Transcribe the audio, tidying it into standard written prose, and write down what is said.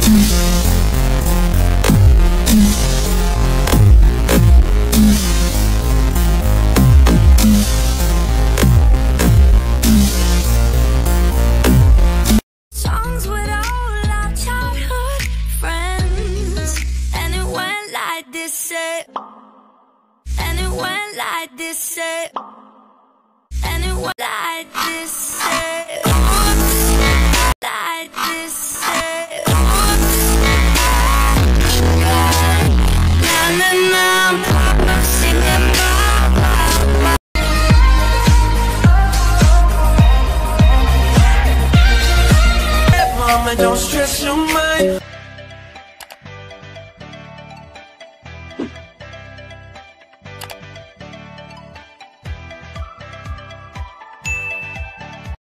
Songs with all our childhood friends, and it went like this, and it went like this, and it went like this, like this, na na na, singing Mama, don't stress your mind.